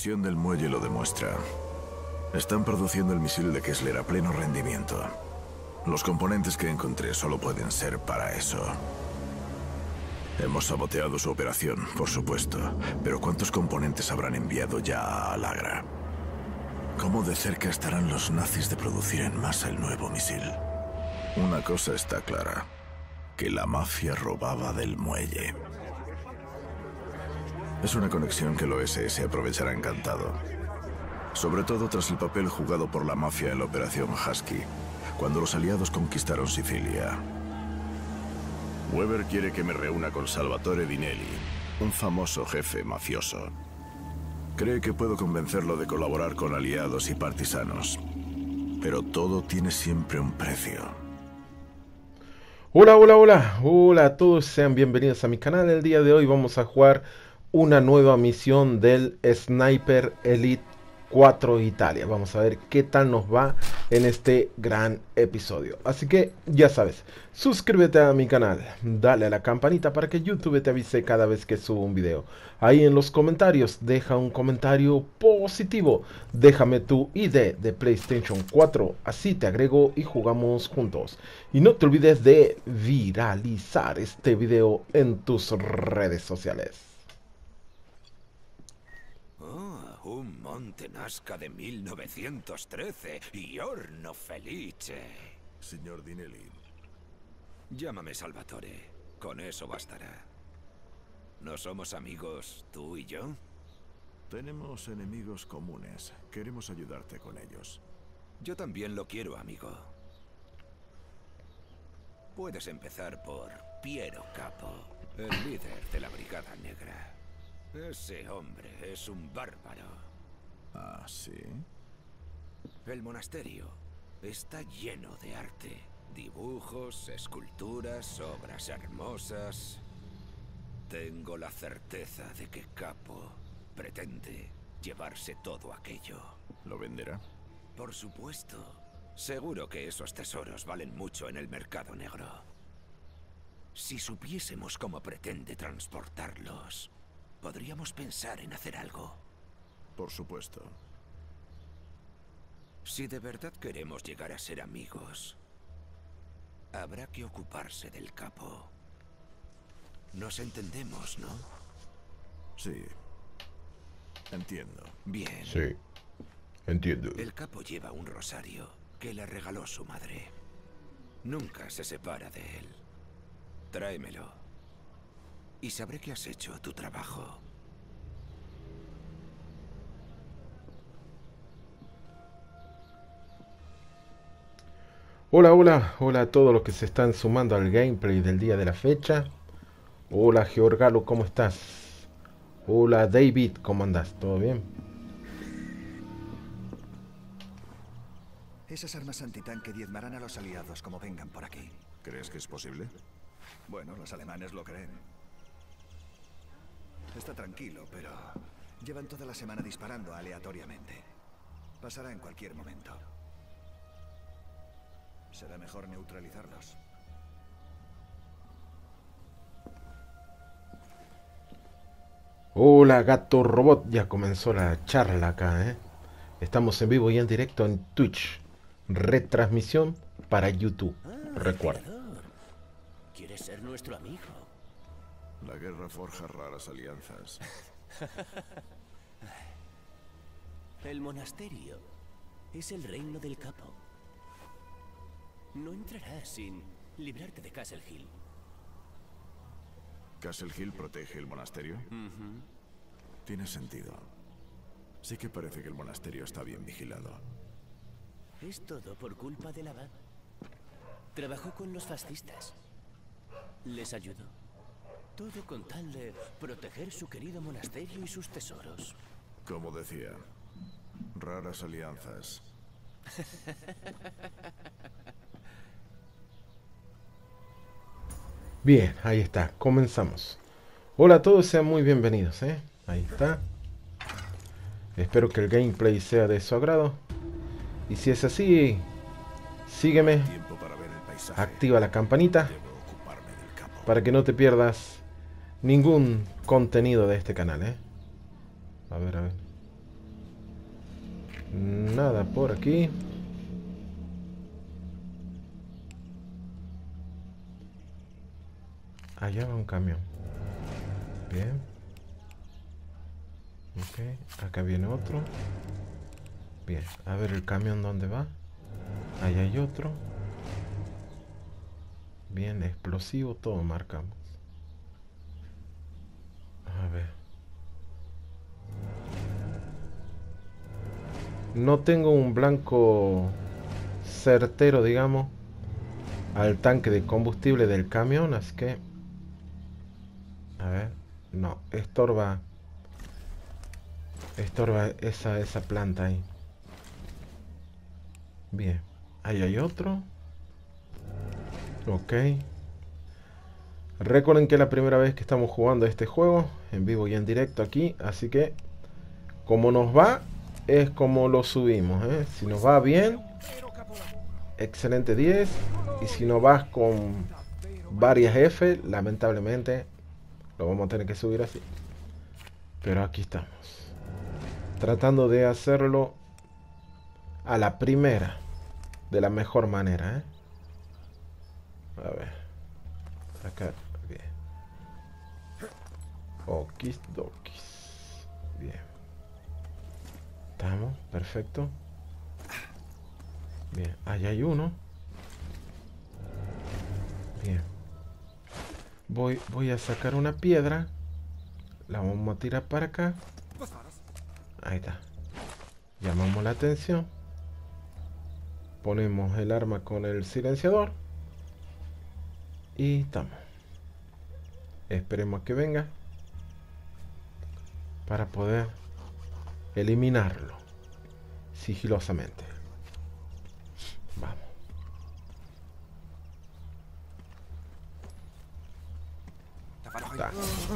explosión del muelle lo demuestra. Están produciendo el misil de Kessler a pleno rendimiento. Los componentes que encontré solo pueden ser para eso. Hemos saboteado su operación, por supuesto, pero ¿cuántos componentes habrán enviado ya a Alagra? ¿Cómo de cerca estarán los nazis de producir en masa el nuevo misil? Una cosa está clara, que la mafia robaba del muelle. Es una conexión que el OSS aprovechará encantado. Sobre todo tras el papel jugado por la mafia en la Operación Husky, cuando los aliados conquistaron Sicilia. Weber quiere que me reúna con Salvatore Dinelli, un famoso jefe mafioso. Cree que puedo convencerlo de colaborar con aliados y partisanos. Pero todo tiene siempre un precio. Hola, hola, hola. Hola a todos, sean bienvenidos a mi canal. El día de hoy vamos a jugar una nueva misión del Sniper Elite 4 Italia. Vamos a ver qué tal nos va en este gran episodio. Así que ya sabes, suscríbete a mi canal, dale a la campanita para que YouTube te avise cada vez que subo un video. Ahí en los comentarios deja un comentario positivo, déjame tu ID de PlayStation 4, así te agrego y jugamos juntos. Y no te olvides de viralizar este video en tus redes sociales. Un Monte Nazca de 1913 y horno felice. Señor Dinelli. Llámame Salvatore. Con eso bastará. ¿No somos amigos tú y yo? Tenemos enemigos comunes. Queremos ayudarte con ellos. Yo también lo quiero, amigo. Puedes empezar por Piero Capo, el líder de la Brigada Negra. Ese hombre es un bárbaro. ¿Ah, sí? El monasterio está lleno de arte. Dibujos, esculturas, obras hermosas. Tengo la certeza de que Capo pretende llevarse todo aquello. ¿Lo venderá? Por supuesto. Seguro que esos tesoros valen mucho en el mercado negro. Si supiésemos cómo pretende transportarlos, podríamos pensar en hacer algo. Por supuesto. Si de verdad queremos llegar a ser amigos, habrá que ocuparse del capo. Nos entendemos, ¿no? Sí. Entiendo. Bien. Sí, entiendo. El capo lleva un rosario que le regaló su madre. Nunca se separa de él. Tráemelo. Y sabré que has hecho tu trabajo. Hola, hola, hola a todos los que se están sumando al gameplay del día de la fecha. Hola, Georgalo, ¿cómo estás? Hola, David, ¿cómo andas? ¿Todo bien? Esas armas antitanque diezmarán a los aliados como vengan por aquí. ¿Crees que es posible? Bueno, los alemanes lo creen. Está tranquilo, pero llevan toda la semana disparando aleatoriamente. Pasará en cualquier momento. Será mejor neutralizarlos. Hola, Gato Robot, ya comenzó la charla acá, ¿eh? Estamos en vivo y en directo en Twitch. Retransmisión para YouTube. Recuerda. ¿Quieres ser nuestro amigo? La guerra forja raras alianzas. El monasterio es el reino del capo. No entrarás sin librarte de Castle Hill. ¿Castle Hill protege el monasterio? Tiene sentido. Sí que parece que el monasterio está bien vigilado. Es todo por culpa del abad. Trabajó con los fascistas. Les ayudó. Todo con tal de proteger su querido monasterio y sus tesoros. Como decía, raras alianzas. Bien, ahí está, comenzamos. Hola a todos, sean muy bienvenidos, ¿eh? Ahí está. Espero que el gameplay sea de su agrado. Y si es así, sígueme, Tiempo para ver el paisaje. activa la campanita Debo ocuparme del capo. para que no te pierdas ningún contenido de este canal, ¿eh? A ver, a ver. Nada por aquí. Allá va un camión. Bien. Ok, acá viene otro. Bien, a ver el camión dónde va. Allá hay otro. Bien, explosivo, todo marcamos. A ver. No tengo un blanco certero, digamos, al tanque de combustible del camión, así que... A ver, no, estorba esa planta ahí. Bien, ahí hay otro. Ok. Recuerden que es la primera vez que estamos jugando este juego en vivo y en directo aquí, así que como nos va, es como lo subimos, ¿eh? Si nos va bien, excelente 10. Y si no vas con varias F, lamentablemente lo vamos a tener que subir así. Pero aquí estamos, tratando de hacerlo a la primera, de la mejor manera, ¿eh? A ver, acá, bien. Okis-dokis. Bien. Estamos, perfecto. Bien, allá hay uno. Bien. Voy a sacar una piedra. La vamos a tirar para acá. Ahí está. Llamamos la atención. Ponemos el arma con el silenciador. Y estamos. Esperemos a que venga para poder eliminarlo sigilosamente. Vamos. Está.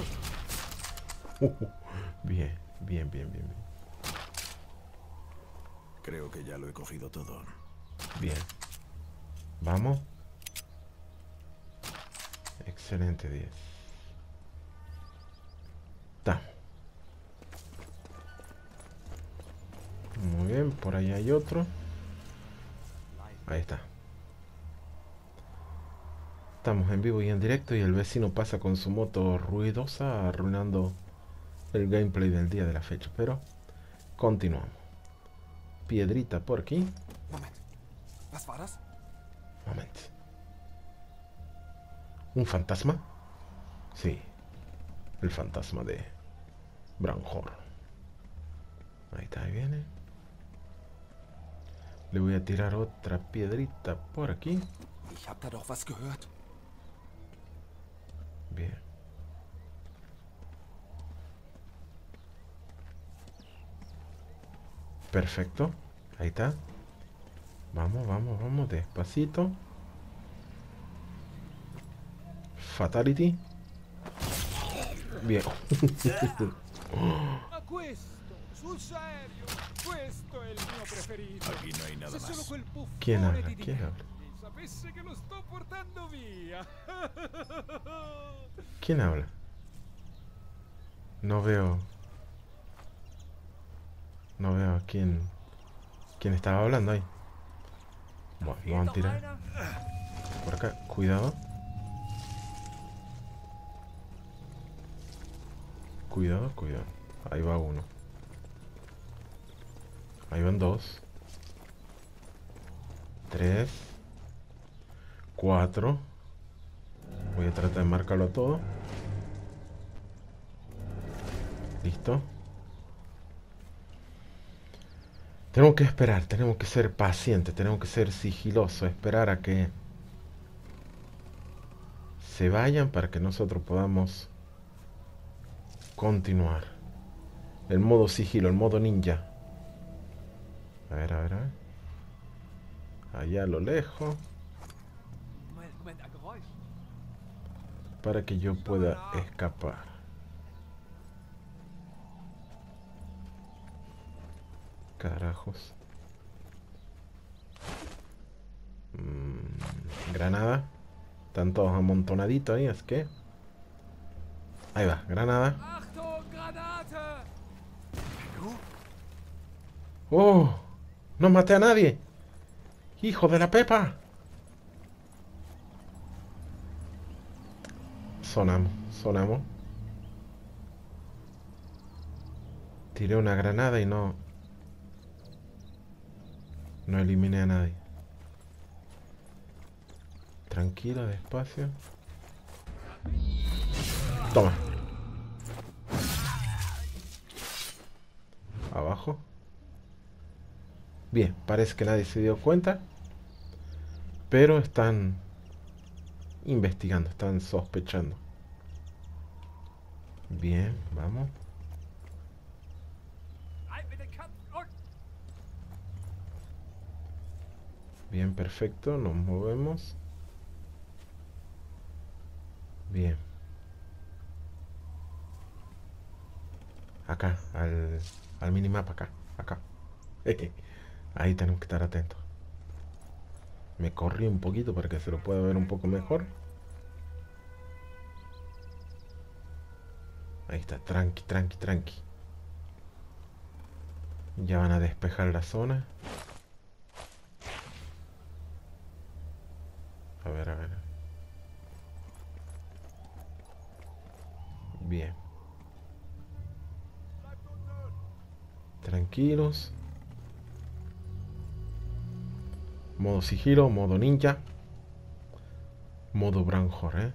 Bien, bien, bien, bien, bien. Creo que ya lo he cogido todo. Bien. Vamos. Excelente 10. Está. Muy bien, por ahí hay otro. Ahí está. Estamos en vivo y en directo y el vecino pasa con su moto ruidosa arruinando el gameplay del día de la fecha. Pero continuamos. Piedrita por aquí. Momento. ¿Un fantasma? Sí. El fantasma de Bramhorn. Ahí está, ahí viene. Le voy a tirar otra piedrita por aquí. Bien. Perfecto. Ahí está. Vamos, vamos, vamos. Despacito. Fatality. Bien. Aquí no hay nada más. ¿Quién habla? ¿Quién habla? ¿Quién habla? No veo. No veo a quién estaba hablando ahí. Bueno, vamos a tirar. Por acá, cuidado. Cuidado, cuidado. Ahí va uno. Ahí van 2. 3. 4. Voy a tratar de marcarlo todo. Listo. Tenemos que esperar, tenemos que ser pacientes, tenemos que ser sigilosos, esperar a que se vayan para que nosotros podamos continuar. El modo sigilo, el modo ninja. A ver, a ver, a ver. Allá a lo lejos. Para que yo pueda escapar. Carajos. Granada. Están todos amontonaditos ahí, es que... Ahí va, granada. ¡Oh! No maté a nadie. ¡Hijo de la Pepa! Sonamos, sonamos. Tiré una granada y no eliminé a nadie. Tranquilo, despacio. Toma. Abajo. Bien, parece que nadie se dio cuenta. Pero están investigando, están sospechando. Bien, vamos. Bien, perfecto, nos movemos. Bien. Acá, al minimapa, acá. Ahí tenemos que estar atentos. Me corrí un poquito para que se lo pueda ver un poco mejor. Ahí está, tranqui. Ya van a despejar la zona. A ver. Bien. Tranquilos. Modo sigilo, modo ninja. Modo Branjor,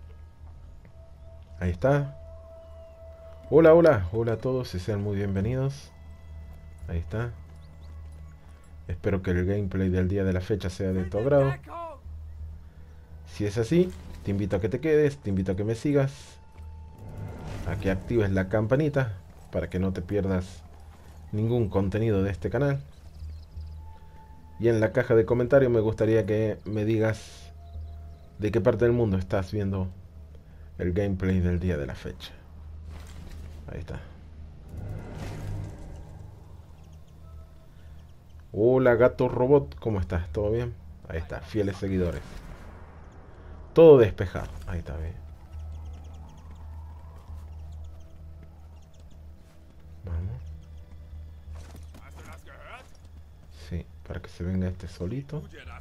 Ahí está. Hola a todos y sean muy bienvenidos. Ahí está. Espero que el gameplay del día de la fecha sea de tu agrado. Si es así, te invito a que te quedes, te invito a que me sigas, a que actives la campanita para que no te pierdas ningún contenido de este canal. Y en la caja de comentarios me gustaría que me digas de qué parte del mundo estás viendo el gameplay del día de la fecha. Ahí está. Hola gato robot, ¿cómo estás? ¿Todo bien? Ahí está, fieles seguidores. Todo despejado. Ahí está bien. Vamos. Sí, para que se venga este solito.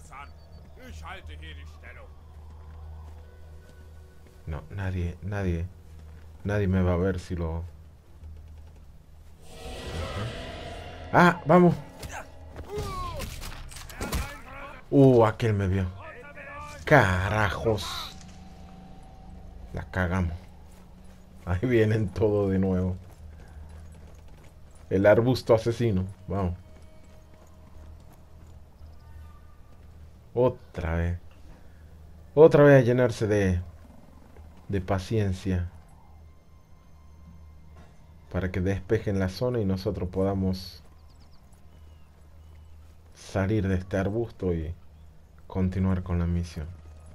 No, nadie me va a ver si lo... ¡Ah! ¡Vamos! Aquel me vio. ¡Carajos! La cagamos. Ahí vienen todo de nuevo. El arbusto asesino. Vamos. Otra vez. Otra vez a llenarse de paciencia. Para que despejen la zona y nosotros podamos salir de este arbusto y continuar con la misión.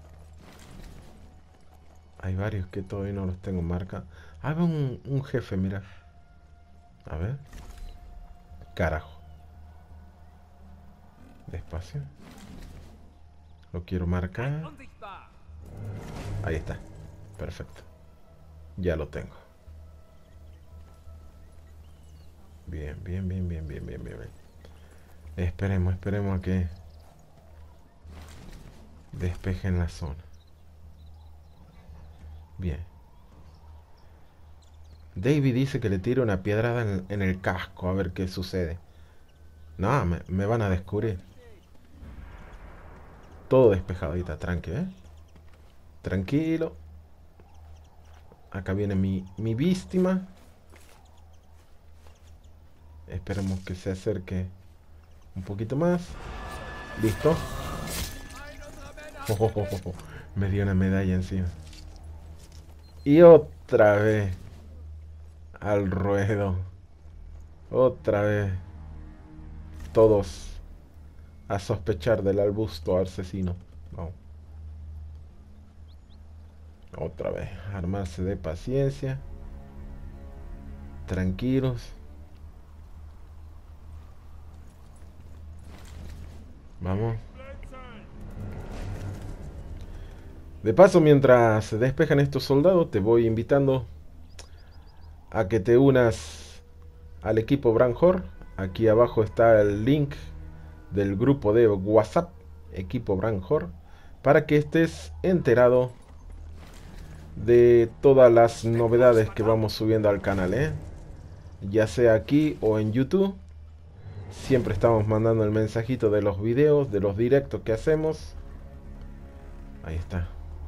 Hay varios que todavía no los tengo marcados. Ah, va un jefe, mira. A ver. Carajo. Despacio. Lo quiero marcar. Ahí está. Perfecto. Ya lo tengo. Bien. Esperemos a que despejen la zona. Bien. David dice que le tire una piedrada en el casco a ver qué sucede. No, me van a descubrir. Todo despejadita, tranqui, Tranquilo. Acá viene mi víctima. Esperemos que se acerque un poquito más. Listo. Me dio una medalla encima. Y otra vez al ruedo. Otra vez todos a sospechar del arbusto asesino. Vamos. Otra vez, armarse de paciencia. Tranquilos. Vamos. De paso, mientras se despejan estos soldados, te voy invitando a que te unas al equipo Branjor. Aquí abajo está el link del grupo de WhatsApp Equipo Branjor, para que estés enterado de todas las novedades que vamos subiendo al canal, ya sea aquí o en YouTube. Siempre estamos mandando el mensajito de los videos, de los directos que hacemos. Ahí está.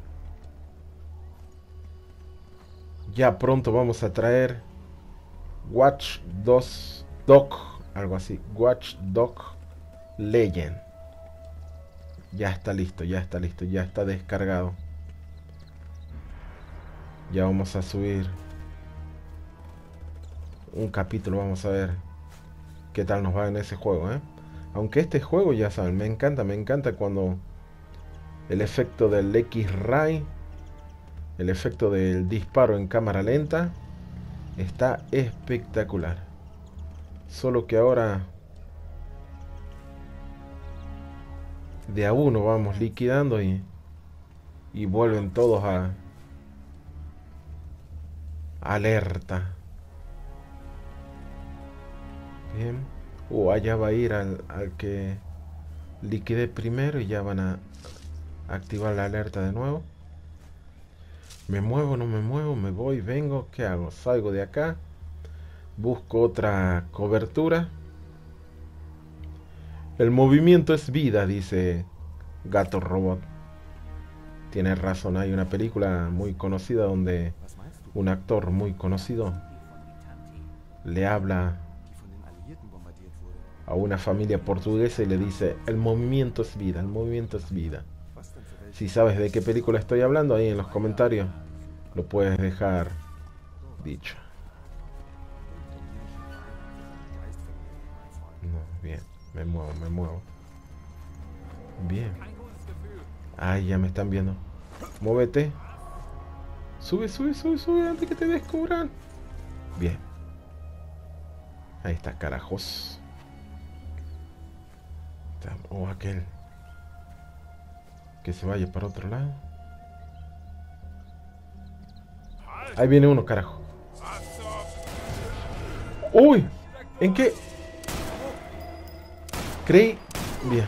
Ya pronto vamos a traer Watch Dogs, algo así, Watch Dogs Legend. Ya está listo, ya está listo, ya está descargado. Ya vamos a subir un capítulo, vamos a ver qué tal nos va en ese juego, Aunque este juego, ya saben, me encanta cuando el efecto del X-Ray, el efecto del disparo en cámara lenta, está espectacular. Solo que ahora de a uno vamos liquidando y vuelven todos a alerta. Bien. Allá va a ir al que liquide primero y ya van a activar la alerta de nuevo. ¿Me muevo, no me muevo? ¿Me voy, vengo? ¿Qué hago? Salgo de acá. Busco otra cobertura. El movimiento es vida, dice Gato Robot. Tiene razón, hay una película muy conocida donde un actor muy conocido le habla a una familia portuguesa y le dice: el movimiento es vida, el movimiento es vida. Si sabes de qué película estoy hablando, ahí en los comentarios lo puedes dejar dicho. No, bien, me muevo. Bien. Ay, ya me están viendo. Móvete. Sube antes que te descubran. Bien. Ahí está, carajos. O aquel que se vaya para otro lado. Ahí viene uno, carajo. Uy, ¿en qué? Creí. Bien.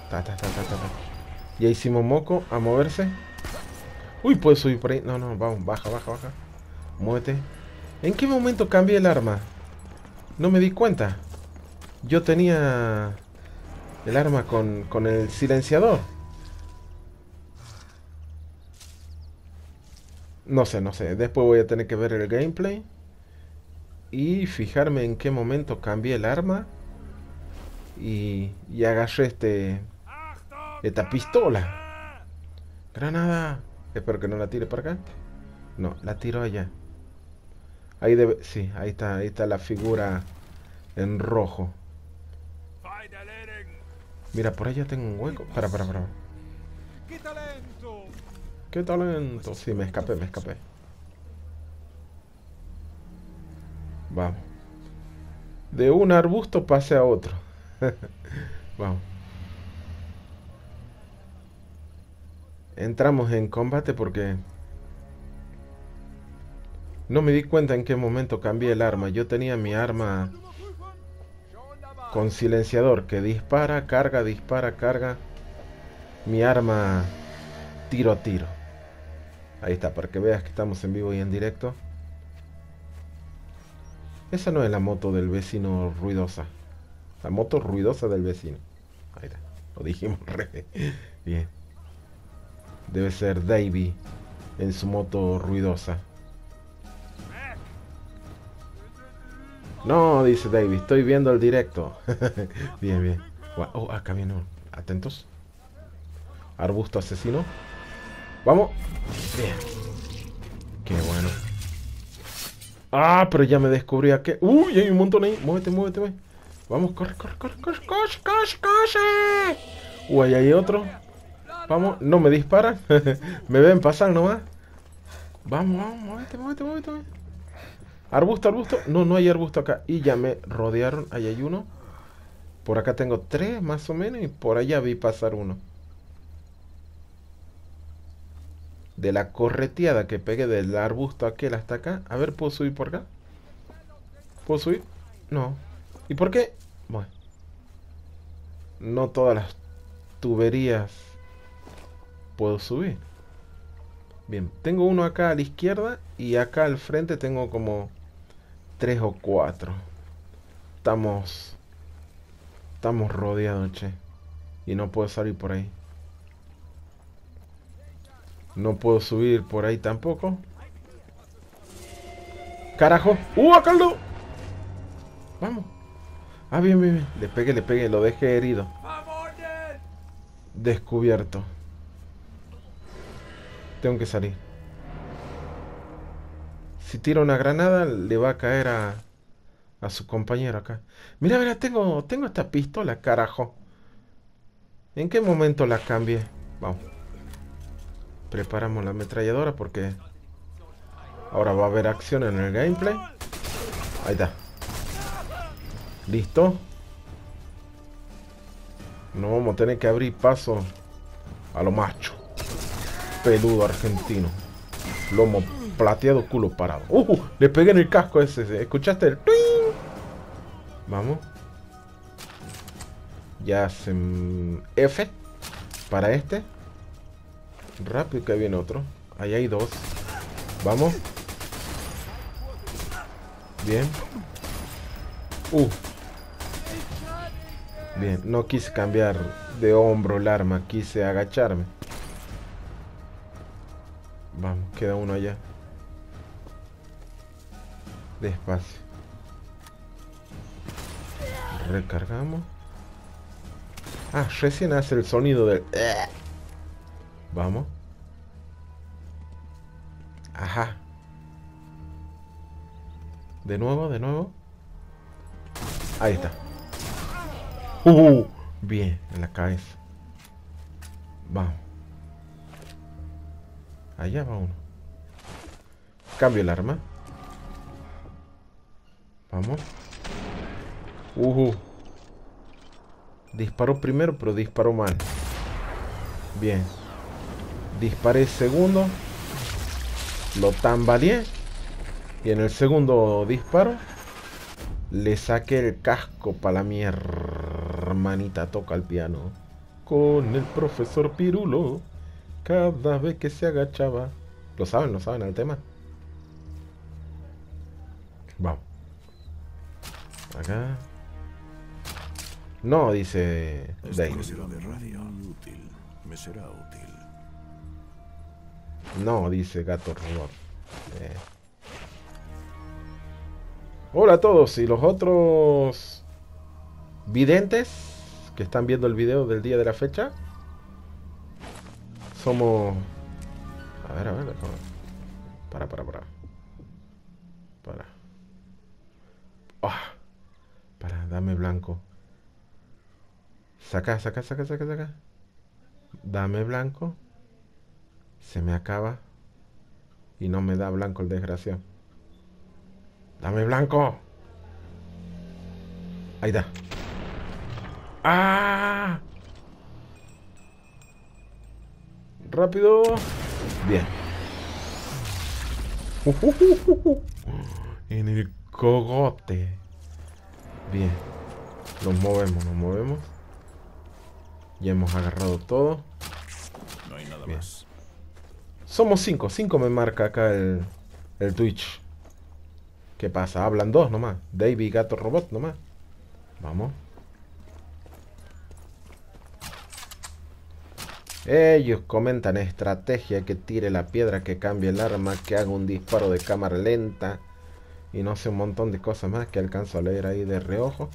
Ya hicimos moco a moverse. Uy, puedes subir por ahí. No, vamos, baja. Muévete. ¿En qué momento cambié el arma? No me di cuenta. Yo tenía el arma con el silenciador. No sé. Después voy a tener que ver el gameplay y fijarme en qué momento cambié el arma y agarré esta pistola. Granada. Espero que no la tire para acá. No, la tiro allá. Ahí debe... Sí, ahí está la figura en rojo. Mira, por allá tengo un hueco. Para. ¡Qué talento! Sí, me escapé. Vamos. De un arbusto pasé a otro. Vamos. Entramos en combate porque no me di cuenta en qué momento cambié el arma. Yo tenía mi arma con silenciador que dispara, carga. Mi arma tiro a tiro. Ahí está, para que veas que estamos en vivo y en directo. Esa no es la moto del vecino ruidosa. La moto ruidosa del vecino. Ahí está, lo dijimos re bien. Debe ser Davey en su moto ruidosa. No, dice Davey, estoy viendo el directo. Bien. Oh, acá viene uno. Atentos. Arbusto asesino. Vamos. Bien. Qué bueno. Ah, pero ya me descubrí a qué. Uy, hay un montón ahí. Muévete. Vamos, corre. Uy, ahí hay otro. Vamos, no me disparan. Me ven pasar nomás. Vamos, muévete. Arbusto. No hay arbusto acá. Y ya me rodearon. Ahí hay uno. Por acá tengo 3 más o menos. Y por allá vi pasar uno. De la correteada que pegué del arbusto aquel hasta acá. A ver, ¿puedo subir por acá? ¿Puedo subir? No. ¿Y por qué? Bueno. no todas las tuberías puedo subir. Bien, tengo uno acá a la izquierda y acá al frente tengo como 3 o 4. Estamos rodeados, che. Y no puedo salir por ahí. No puedo subir por ahí tampoco. ¡Carajo! ¡Acá lo! Vamos. Ah, bien, bien, bien. Le pegué, lo dejé herido. Descubierto. Tengo que salir. Si tiro una granada, le va a caer a su compañero acá. Mira, mira, tengo esta pistola, carajo. ¿En qué momento la cambié? Vamos. Preparamos la ametralladora porque ahora va a haber acción en el gameplay. Ahí está. Listo. No vamos a tener que abrir paso a lo macho. Peludo argentino. Lomo plateado, culo parado. Le pegué en el casco ese. ¿Escuchaste el ¡tuing! Vamos. Ya hacen F para este. Rápido que viene otro. Ahí hay 2. Vamos. Bien. Bien, no quise cambiar de hombro el arma, quise agacharme. Vamos, queda uno allá. Despacio. Recargamos. Ah, recién hace el sonido del... Vamos. Ajá. De nuevo, de nuevo. Ahí está. Bien, en la cabeza. Vamos. Allá va uno. Cambio el arma. Vamos. Disparó primero, pero disparó mal. Bien. Disparé segundo. Lo tambaleé. Y en el segundo disparo le saqué el casco para la mi hermanita toca el piano. Con el profesor Pirulo. Cada vez que se agachaba. Lo saben el tema. Vamos. Acá. No, dice Dave. Me será útil. No, dice Gato Robot. Hola a todos y los otros videntes que están viendo el video del día de la fecha. Somos... A ver, Para. Para, dame blanco. Saca. Dame blanco. Se me acaba. Y no me da blanco el desgraciado. Dame blanco. Ahí está. ¡Ah! Rápido. Bien. En el cogote. Bien. Nos movemos. Ya hemos agarrado todo. No hay nada Bien. más. Somos 5. 5 me marca acá el Twitch. ¿Qué pasa? Hablan 2 nomás. Dave y Gato Robot nomás. Vamos. Ellos comentan estrategia, que tire la piedra, que cambie el arma, que haga un disparo de cámara lenta. Y no sé, un montón de cosas más que alcanzo a leer ahí de reojo.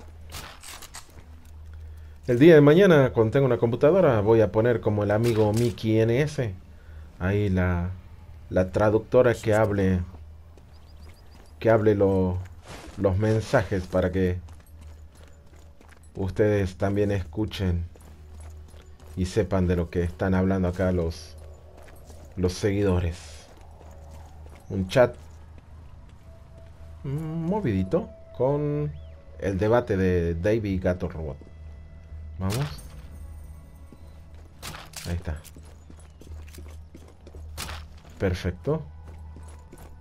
El día de mañana, cuando tenga una computadora, voy a poner como el amigo Mickey NS. Ahí la traductora que hable los mensajes para que ustedes también escuchen y sepan de lo que están hablando acá los seguidores. Un chat movidito con el debate de Dave y Gato Robot. Vamos. Ahí está. Perfecto.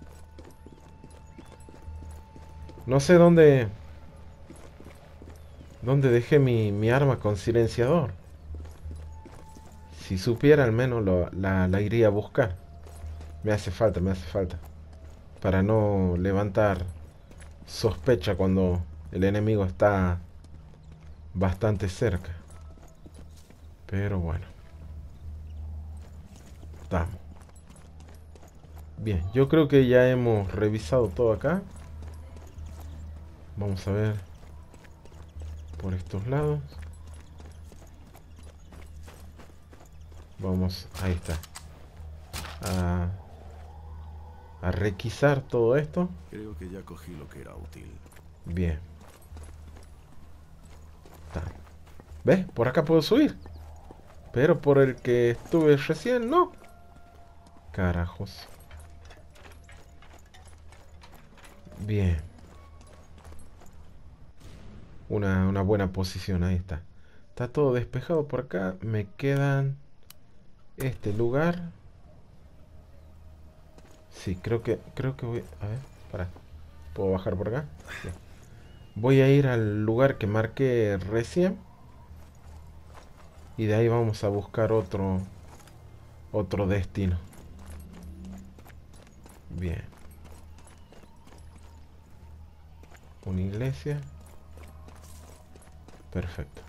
No sé dónde ¿Dónde dejé mi arma con silenciador? Si supiera, al menos la iría a buscar. Me hace falta, me hace falta. Para no levantar sospecha cuando el enemigo está bastante cerca. Pero bueno. Estamos. Bien, yo creo que ya hemos revisado todo acá. Vamos a ver por estos lados. Vamos, ahí está. A requisar todo esto. Creo que ya cogí lo que era útil. Bien. Está. ¿Ves? Por acá puedo subir. Pero por el que estuve recién, no. Carajos. Bien. Una buena posición, ahí está. Está todo despejado por acá. Me quedan este lugar. Sí, creo que voy. A ver, para. ¿Puedo bajar por acá? Bien. Voy a ir al lugar que marqué recién. Y de ahí vamos a buscar otro destino. Bien. Una iglesia. Perfecto.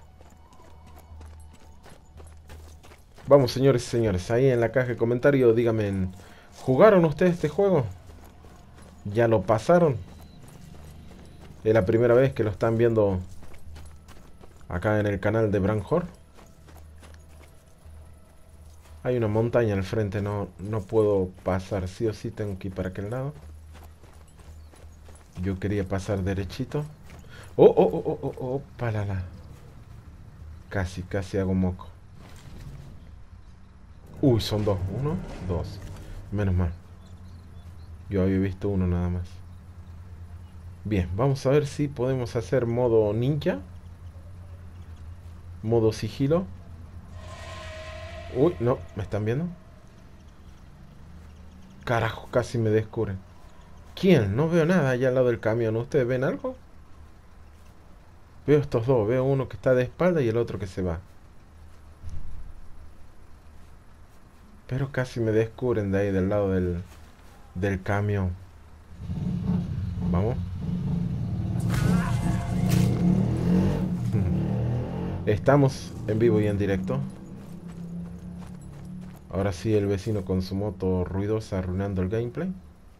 Vamos, señores y señores. Ahí en la caja de comentarios díganme, ¿jugaron ustedes este juego? ¿Ya lo pasaron? Es la primera vez que lo están viendo acá en el canal de Bran-Hor. Hay una montaña al frente, no puedo pasar. Sí o sí tengo que ir para aquel lado. Yo quería pasar derechito. Oh, palala. Casi hago moco. Uy, son dos. Uno, dos. Menos mal. Yo había visto uno nada más. Bien, vamos a ver si podemos hacer modo ninja. Modo sigilo. Uy, no, ¿me están viendo? Carajo, casi me descubren. ¿Quién? No veo nada allá al lado del camión. ¿Ustedes ven algo? Veo estos dos. Veo uno que está de espalda y el otro que se va. Pero casi me descubren de ahí, del lado del camión. Vamos. Estamos en vivo y en directo. Ahora sí, el vecino con su moto ruidosa arruinando el gameplay.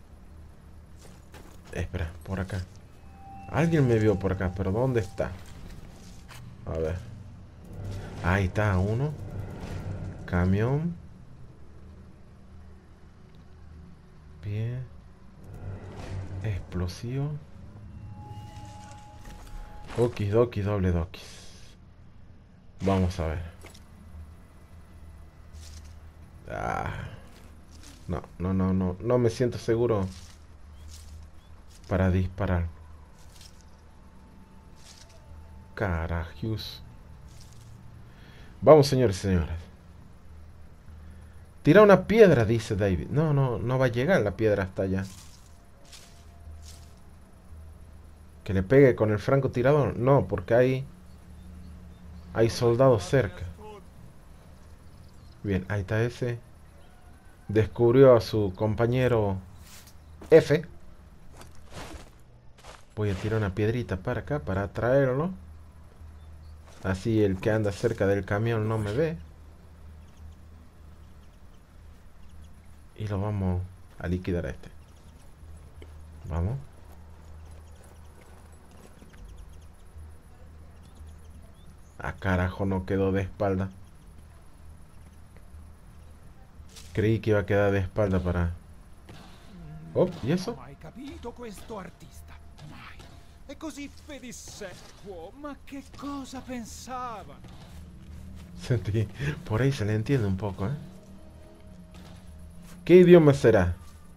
Espera, por acá. Alguien me vio por acá, pero ¿dónde está? A ver. Ahí está uno. Camión. Bien. Explosivo. Okidoki, doble dokis. Vamos a ver. No me siento seguro para disparar. Carajos. Vamos, señores y señoras. Tira una piedra, dice David. No va a llegar la piedra hasta allá. Que le pegue con el francotirador. No, porque hay soldados cerca. Bien, ahí está ese. Descubrió a su compañero F. Voy a tirar una piedrita para acá para atraerlo. Así el que anda cerca del camión no me ve. Y lo vamos a liquidar a este. Vamos. Ah, carajo, no quedó de espalda. Creí que iba a quedar de espalda para... Oh, ¿y eso? Mai capito questo artista. Mai. È così pedissequo. Ma che cosa pensavano? Sentí. Por ahí se le entiende un poco, ¿eh? ¿Qué idioma será?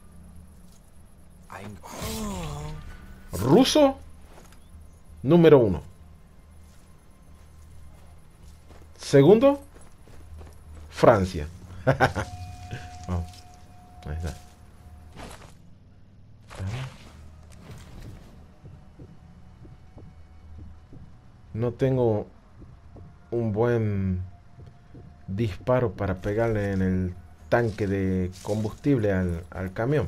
¿Ruso? Número 1. Segundo, Francia. Vamos. Ahí está. No tengo un buen disparo para pegarle en el tanque de combustible al camión.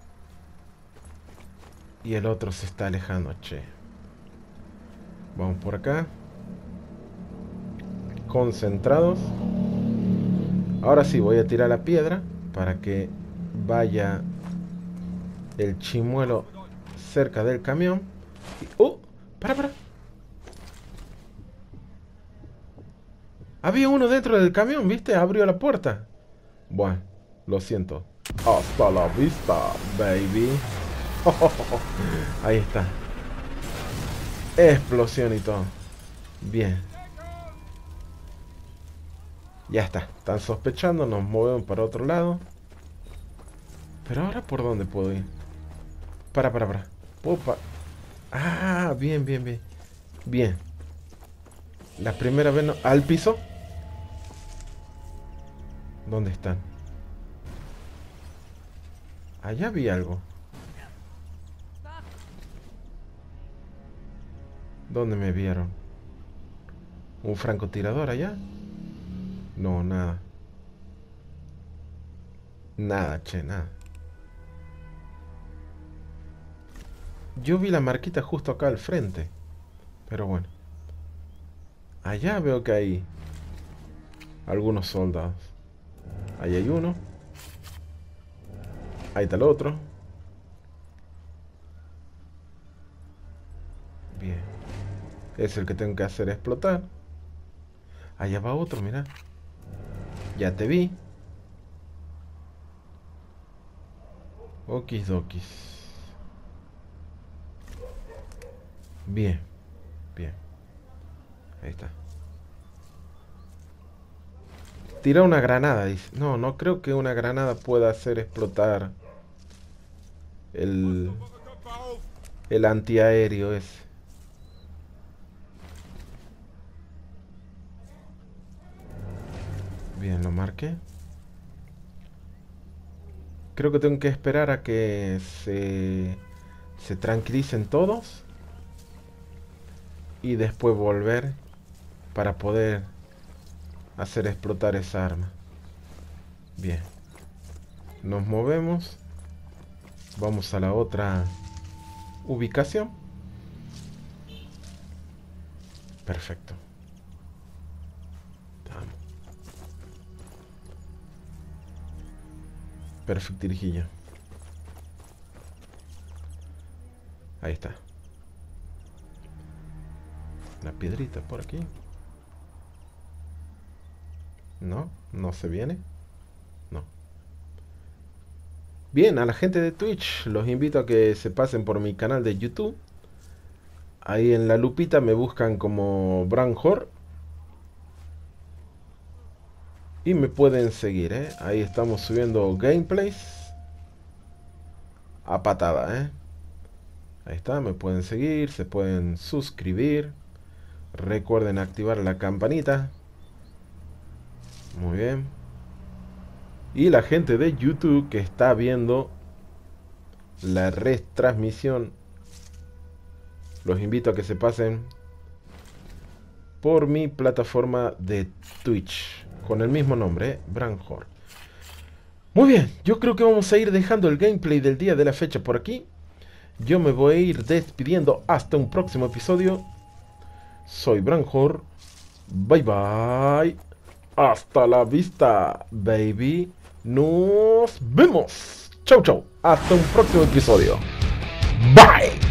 Y el otro se está alejando, che. Vamos por acá. Concentrados. Ahora sí, voy a tirar la piedra para que vaya el chimuelo cerca del camión. Y, para. Había uno dentro del camión, ¿viste? Abrió la puerta. Bueno, lo siento. Hasta la vista, baby. Ahí está. Explosión y todo. Bien. Ya está. Están sospechando. Nos movemos para otro lado. Pero ahora, ¿por dónde puedo ir? Para. Opa. Ah, bien. Bien. La primera vez no... ¿Al piso? ¿Dónde están? Allá vi algo. ¿Dónde me vieron? ¿Un francotirador allá? No, nada. Nada, che, nada. Yo vi la marquita justo acá al frente. Pero bueno. Allá veo que hay algunos soldados. Ahí hay uno. Ahí está el otro. Bien. Es el que tengo que hacer explotar. Allá va otro, mira. Ya te vi. Okis-dokis. Bien. Ahí está. Tira una granada, dice. No creo que una granada pueda hacer explotar el antiaéreo ese. Bien, lo marqué. Creo que tengo que esperar a que se tranquilicen todos. Y después volver para poder hacer explotar esa arma. Bien. Nos movemos. Vamos a la otra ubicación. Perfecto. Vamos. Perfecto, dirijillo. Ahí está. La piedrita por aquí. No se viene. No. Bien, a la gente de Twitch los invito a que se pasen por mi canal de YouTube. Ahí en la lupita me buscan como Branjor. Y me pueden seguir, ¿eh? Ahí estamos subiendo gameplays a patada, ¿eh? Ahí está, me pueden seguir, se pueden suscribir. Recuerden activar la campanita. Muy bien. Y la gente de YouTube que está viendo la retransmisión, los invito a que se pasen por mi plataforma de Twitch con el mismo nombre, Branjor. Muy bien, yo creo que vamos a ir dejando el gameplay del día de la fecha por aquí. Yo me voy a ir despidiendo hasta un próximo episodio. Soy Branjor. Bye bye. Hasta la vista, baby. Nos vemos. Chau. Hasta un próximo episodio. Bye.